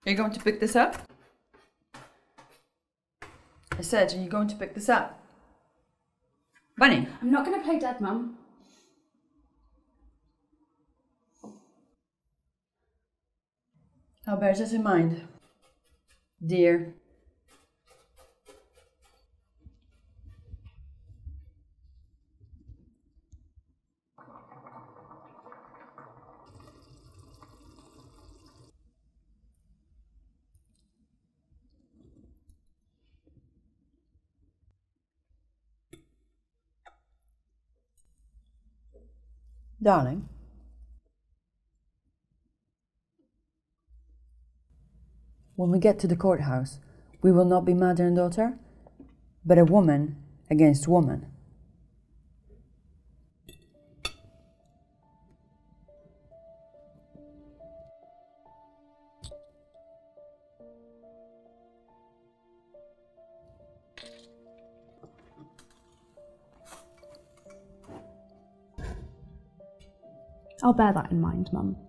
Are you going to pick this up? I said, are you going to pick this up? Bunny. I'm not going to play dead, Mum. I'll bear this in mind, dear. Darling. When we get to the courthouse, we will not be mother and daughter, but a woman against woman. I'll bear that in mind, Mum.